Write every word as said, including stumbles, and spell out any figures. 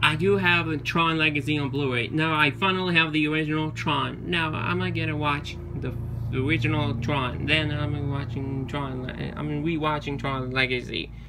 I do have a Tron Legacy on Blu-ray. Now I finally have the original Tron. Now I'm gonna get to watch the, the original Tron. Then I'm watching Tron. I'm rewatching Tron Legacy.